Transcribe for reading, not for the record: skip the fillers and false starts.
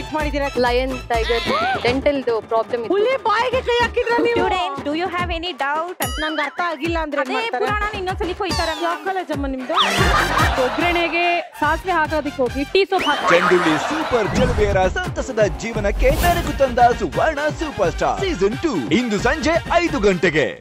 Miss ಮಾಡಿದೀರಾ? Lion tiger dental problem ಇದೆ. ಹುಲಿ ಬಾಯಿಗೆ ಕೈ ಹಾಕಿದ್ರ ನೀವು? Student do you have any doubt? ನನ್ಗೆ ಅರ್ಥ ಆಗಿಲ್ಲ ಅಂದ್ರೆ ಅದೇ ಪುರಾಣ ಇನ್ನೊಂದ್ಸಲಿ ಕೊಯ್ತಾರ. ಯಾವ ಕಾಲೇಜಮ್ಮ ನಿಮ್ದು? ಒಗ್ಗರಣೆಗೆ ಸಾಸಿವೆ ಹಾಕೋದಕ್ಕೆ ಹೋಗಿ ಟೀ ಸೋಪ್ ಹಾಕಿ. ಚೆಂಡುಳ್ಳಿ ಸೂಪರ್ ಗೆಲುವೆಯರ ಸಂತಸದ ಜೀವನಕ್ಕೆ ಮೆರುಗು ತಂದ ಸುವರ್ಣ ಸೂಪರ್ ಸ್ಟಾರ್ ಸೀಸನ್ 2 ಇಂದು ಸಂಜೆ 5 ಗಂಟೆಗೆ.